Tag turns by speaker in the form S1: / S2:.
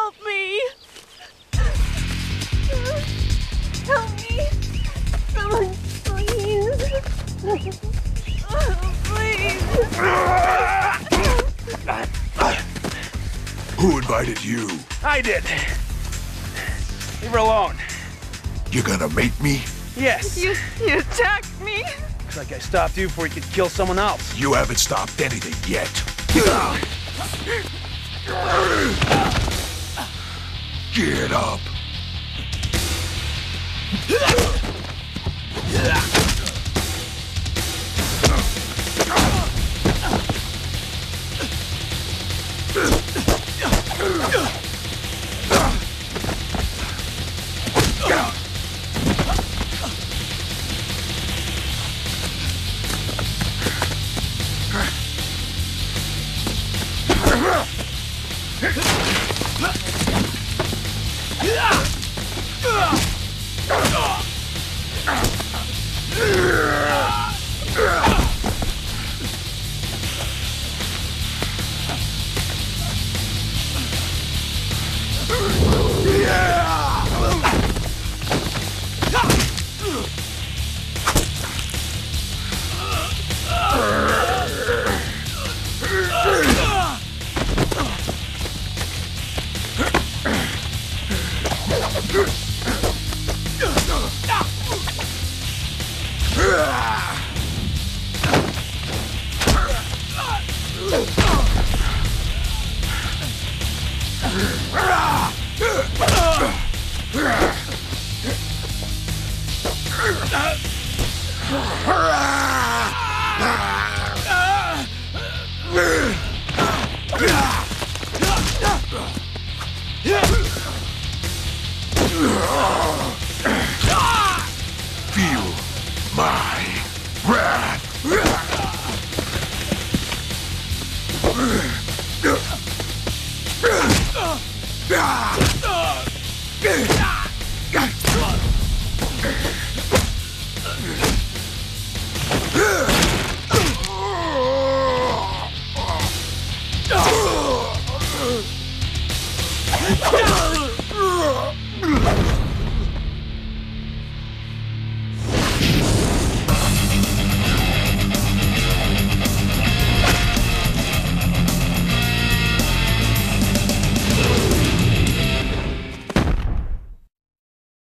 S1: Help me! Help me! Someone, please! Please!
S2: Who invited you?
S3: I did. Leave her alone.
S2: You gonna make me?
S3: Yes.
S1: You attacked me!
S3: Looks like I stopped you before you could kill someone else.
S2: You haven't stopped anything yet. Get up. Feel my wrath.